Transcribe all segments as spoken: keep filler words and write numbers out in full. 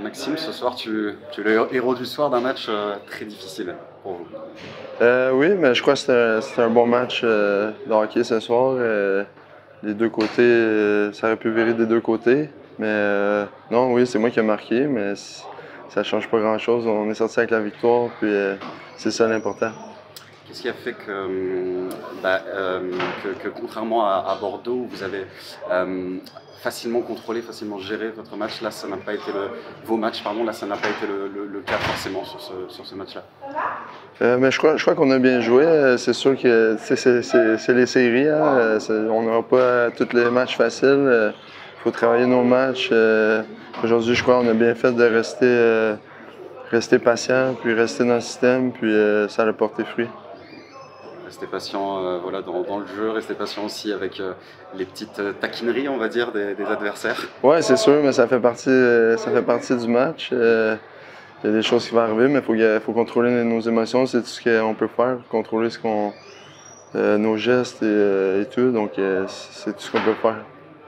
Maxime, ce soir, tu, tu es le héros du soir d'un match euh, très difficile pour vous. Euh, oui, mais je crois que c'était un, un bon match euh, de hockey ce soir. Euh, les deux côtés, euh, ça aurait pu virer des deux côtés. Mais euh, non, oui, c'est moi qui ai marqué, mais ça ne change pas grand-chose. On est sorti avec la victoire, puis euh, c'est ça l'important. Qu'est-ce qui a fait que, bah, euh, que, que contrairement à, à Bordeaux, vous avez euh, facilement contrôlé, facilement géré votre match, là ça n'a pas été le, vos matchs, pardon, là ça n'a pas été le, le, le cas forcément sur ce, sur ce match-là? Euh, mais je crois, je crois qu'on a bien joué. C'est sûr que c'est les séries. Hein? On n'aura pas tous les matchs faciles. Il faut travailler nos matchs. Euh, Aujourd'hui, je crois qu'on a bien fait de rester, euh, rester patient, puis rester dans le système, puis euh, ça a porté fruit. Rester patient euh, voilà, dans, dans le jeu, rester patient aussi avec euh, les petites euh, taquineries, on va dire, des, des adversaires. Oui, c'est sûr, mais ça fait partie, euh, ça fait partie du match. Euh, Il y a des choses qui vont arriver, mais il faut, faut contrôler nos émotions. C'est tout ce qu'on peut faire, contrôler ce qu'on, euh, nos gestes et, euh, et tout. Donc, euh, c'est tout ce qu'on peut faire.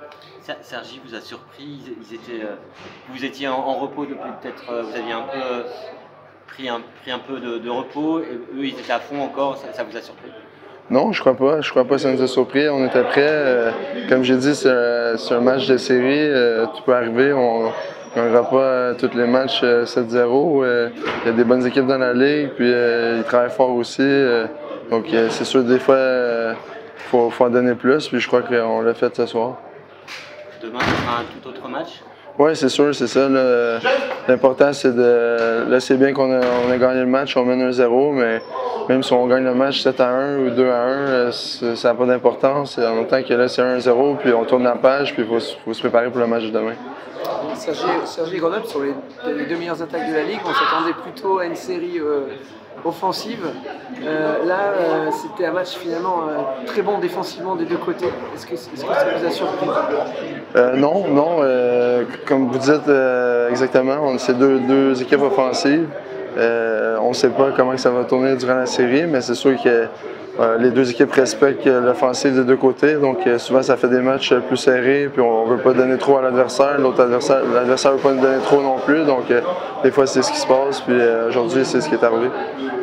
Sergi vous a surpris. Ils, ils étaient, euh, vous étiez en, en repos depuis peut-être. Euh, vous aviez un peu euh, pris, un, pris un peu de, de repos. Et eux, ils étaient à fond encore. Ça, ça vous a surpris? Non, je crois pas. Je crois pas que ça nous a surpris. On était prêts. Euh, comme j'ai dit, c'est un, un match de série. Euh, tout peut arriver. On, On ne gagnera pas tous les matchs sept zéro. Il y a des bonnes équipes dans la ligue, puis ils travaillent fort aussi. Donc c'est sûr, des fois, il faut, faut en donner plus, puis je crois qu'on l'a fait ce soir. Demain, ce sera un tout autre match? Oui, c'est sûr, c'est ça. L'important, c'est de... Là, c'est bien qu'on a, on a gagné le match, on mène un zéro, mais même si on gagne le match sept à un ou deux à un, ça n'a pas d'importance. En même temps que là, c'est un zéro, puis on tourne la page, puis il faut, faut se préparer pour le match de demain. Sergi, Sergi Grenoble, sur les, les deux meilleures attaques de la Ligue, on s'attendait plutôt à une série euh, offensive. Euh, là, euh, c'était un match finalement euh, très bon défensivement des deux côtés. Est-ce que, est-ce que ça vous a surpris? euh, Non, non. Euh, comme vous dites euh, exactement, c'est deux, deux équipes offensives. Euh, on ne sait pas comment ça va tourner durant la série, mais c'est sûr que Euh, les deux équipes respectent l'offensive des deux côtés, donc euh, souvent ça fait des matchs plus serrés, puis on ne veut pas donner trop à l'adversaire, l'autre adversaire, l'adversaire ne veut pas nous donner trop non plus, donc euh, des fois c'est ce qui se passe, puis euh, aujourd'hui c'est ce qui est arrivé.